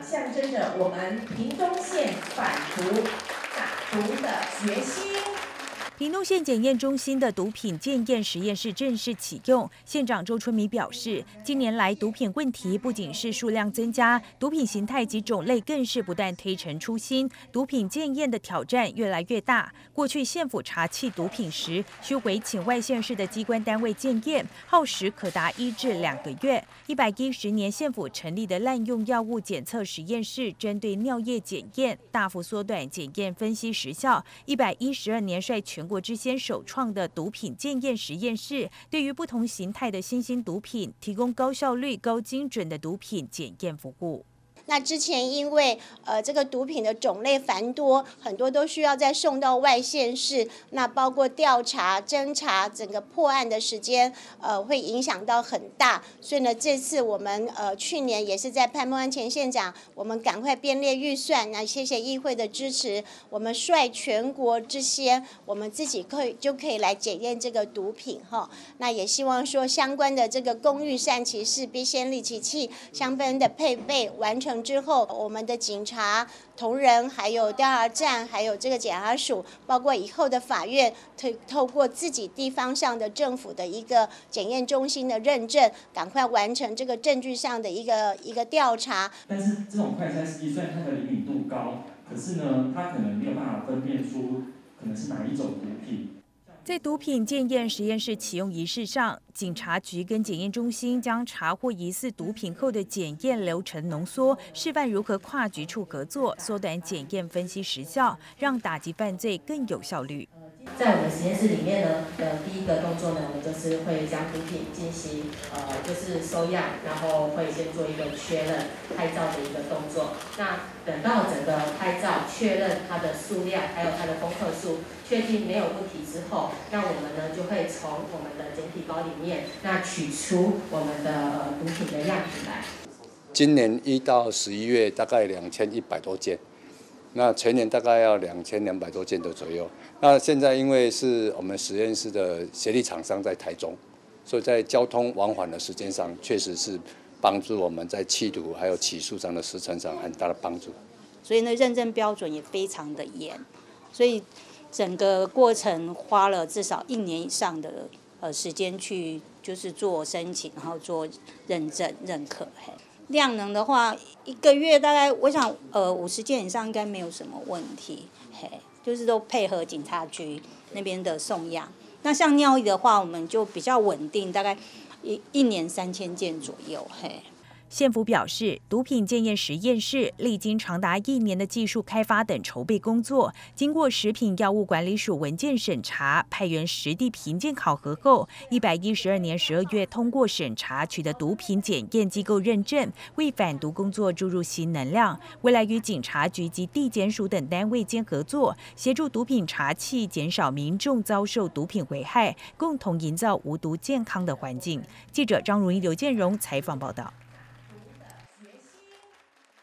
象征着我们屏东县反毒打毒的决心。 屏东县检验中心的毒品检验实验室正式启用。县长周春米表示，近年来毒品问题不仅是数量增加，毒品形态及种类更是不断推陈出新，毒品检验的挑战越来越大。过去县府查缉毒品时，需委请外县市的机关单位检验，耗时可达1至2个月。110年县府成立的滥用药物检测实验室，针对尿液检验，大幅缩短检验分析时效。112年率全国之先首创的毒品检验实验室，对于不同形态的新兴毒品，提供高效率、高精准的毒品检验服务。 那之前因为这个毒品的种类繁多，很多都需要再送到外县市，那包括调查、侦查，整个破案的时间会影响到很大。所以呢，这次我们去年也是在潘孟安前县长，我们赶快编列预算，那谢谢议会的支持，我们率全国之先，我们自己就可以来检验这个毒品哈。那也希望说相关的这个工欲善其事，必先利其器，相关的配备完成之后，我们的警察同仁，还有调查站，还有这个检察署，包括以后的法院，透过自己地方上的政府的一个检验中心的认证，赶快完成这个证据上的一个调查。 但是这种快筛试剂虽然它的灵敏度高，可是呢，它可能没有办法分辨出可能是哪一种毒品。 在毒品检验实验室启用仪式上，警察局跟检验中心将查获疑似毒品后的检验流程浓缩，示范如何跨局处合作，缩短检验分析时效，让打击犯罪更有效率。 在我们实验室里面呢，第一个动作呢，我们就是会将毒品进行就是收样，然后会先做一个确认拍照的一个动作。那等到整个拍照确认它的数量还有它的公克数，确定没有问题之后，那我们呢就会从我们的检体包里面那取出我们的毒品的样品来。 今年1到11月大概2100多件。那全年大概要2200多件的左右。那现在因为是我们实验室的协力厂商在台中，所以在交通往返的时间上，确实是帮助我们在缉毒还有起诉上的时程上很大的帮助。 所以呢，认证标准也非常的严，所以整个过程花了至少1年以上的时间去就是做申请，然后做认证认可。量能的话，1个月大概我想50件以上应该没有什么问题，就是都配合警察局那边的送样。那像尿液的话，我们就比较稳定，大概一年3000件左右。 县府表示，毒品检验实验室历经长达1年的技术开发等筹备工作，经过食品药物管理署文件审查，派员实地评鉴考核后，112年12月通过审查，取得毒品检验机构认证，为反毒工作注入新能量。未来与警察局及地检署等单位间合作，协助毒品查缉，减少民众遭受毒品危害，共同营造无毒健康的环境。记者张如一、刘建荣采访报道。